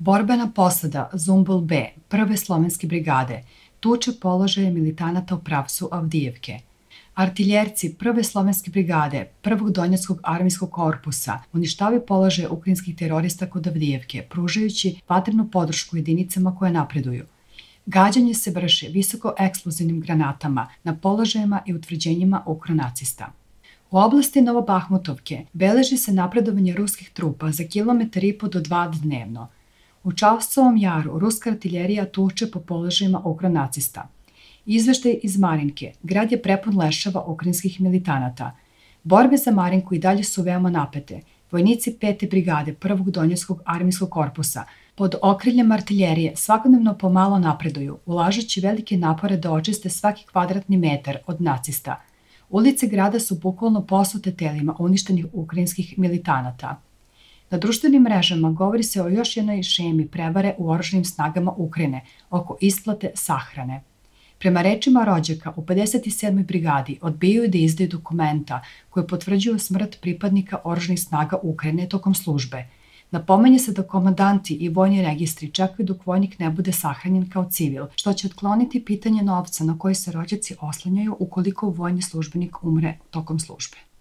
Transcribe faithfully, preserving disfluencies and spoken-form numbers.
Borbena posada Zumbul B prve slovenske brigade tuče položaje militanata u pravcu Avdijevke. Artiljerci prve slovenske brigade prvog Donjeckog armijskog korpusa uništavaju položaje ukrajinskih terorista kod Avdijevke, pružajući vatrenu podršku jedinicama koje napreduju. Gađanje se vrše visoko eksplozivnim granatama na položajima i utvrđenjima ukronacista. U oblasti Novobahmutovke beleži se napredovanje ruskih trupa za kilometar i po do dva dnevno. U Čavcovom jaru ruska artiljerija tuče po položajima ukronacista. Izveštaj iz Marinke, grad je prepun leševa ukrajinskih militanata. Borbe za Marinku i dalje su veoma napete. Vojnici pete brigade prvog Donjeckog armijskog korpusa pod okriljem artiljerije svakodnevno pomalo napreduju, ulažući velike napore da očiste svaki kvadratni metar od nacista. Ulice grada su bukvalno posute telima uništenih ukrajinskih militanata. Na društvenim mrežama govori se o još jednoj šemi prevare u oružanim snagama Ukrajine oko isplate sahrane. Prema rečima rođaka, u pedeset sedmoj brigadi odbijaju da izdaju dokumenta koje potvrđuju smrt pripadnika oružanih snaga Ukrajine tokom službe. Napomenje se da komandanti i vojni registri čekaju dok vojnik ne bude sahranjen kao civil, što će otkloniti pitanje novca na koji se rođaci oslanjaju ukoliko vojni službenik umre tokom službe.